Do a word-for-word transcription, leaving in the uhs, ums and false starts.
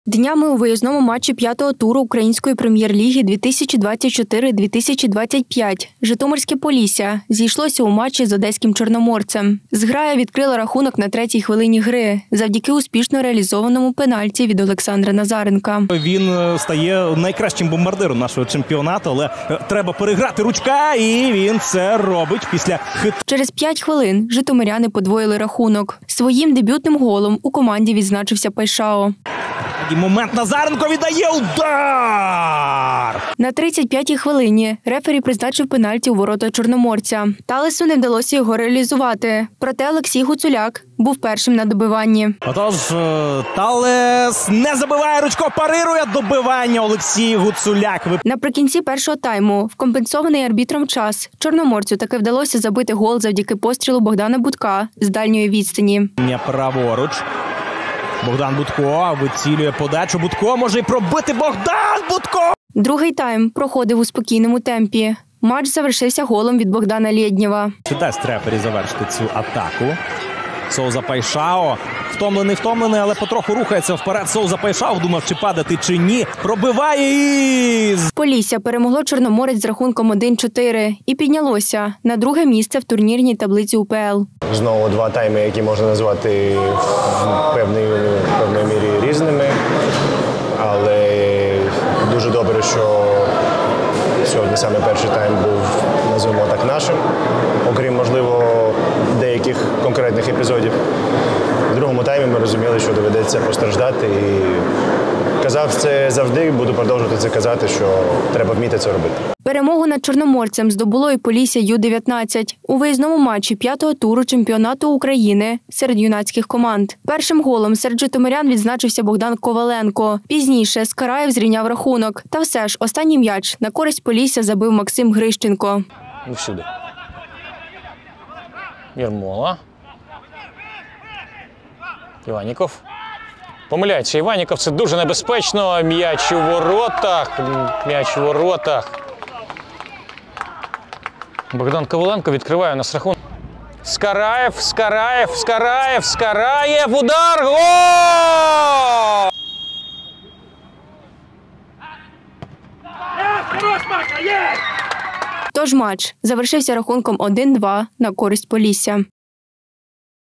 Днями у виїзному матчі п'ятого туру Української прем'єр-ліги дві тисячі двадцять чотири - дві тисячі двадцять п'ять Житомирське Полісся зійшлося у матчі з одеським Чорноморцем. Зграя відкрила рахунок на третій хвилині гри завдяки успішно реалізованому пенальті від Олександра Назаренка. Він стає найкращим бомбардиром нашого чемпіонату, але треба переграти Ручка, і він це робить після хит. Через п'ять хвилин житомиряни подвоїли рахунок. Своїм дебютним голом у команді відзначився Пайшао. І момент Назаренко віддає удар! На тридцять п'ятій хвилині рефері призначив пенальті у ворота Чорноморця. Талесу не вдалося його реалізувати. Проте Олексій Гуцуляк був першим на добиванні. Отож, Талес не забиває, Ручко парирує добивання Олексій Гуцуляк. Наприкінці першого тайму, в компенсований арбітром час, Чорноморцю таки вдалося забити гол завдяки пострілу Богдана Будка з дальньої відстані. Праворуч. Богдан Будко вицілює подачу. Будко може й пробити. Богдан Будко! Другий тайм проходив у спокійному темпі. Матч завершився голом від Богдана Лєднєва. Чи дасть рефері завершити цю атаку? Соуза Пайшао. Втомлений, втомлений, але потроху рухається вперед. Соуза Пайшао думав, чи падати, чи ні. Пробиває і... Полісся перемогло Чорноморець з рахунком один чотири і піднялося на друге місце в турнірній таблиці УПЛ. Знову два тайми, які можна назвати в певній, певній мірі різними. Але дуже добре, що сьогодні саме перший тайм був, назвемо так, нашим. Окрім, можливо, деяких конкретних епізодів. В другому таймі ми розуміли, що доведеться постраждати. І казав це завжди, буду продовжувати це казати, що треба вміти це робити. Перемогу над Чорноморцем здобуло і Полісся Ю дев'ятнадцять у виїзному матчі п'ятого туру чемпіонату України серед юнацьких команд. Першим голом серед житомирян відзначився Богдан Коваленко. Пізніше Скараєв зрівняв рахунок. Та все ж останній м'яч на користь Полісся забив Максим Грищенко. Ну, всюди. Єрмола. Іваніков. Помиляється Іваніков, це дуже небезпечно. М'яч у воротах, м'яч у воротах. Богдан Коваленко відкриває у нас рахунок. Скараєв, Скараєв, Скараєв, Скараєв, удар, гол! Тож матч завершився рахунком один два на користь Полісся.